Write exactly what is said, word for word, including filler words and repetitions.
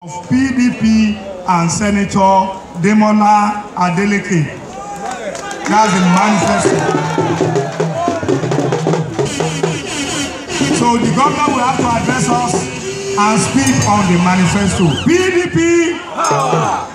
of P D P and Senator Demola Adeleke. That's the manifesto. So the governor will have to address us and speak on the manifesto. P D P power.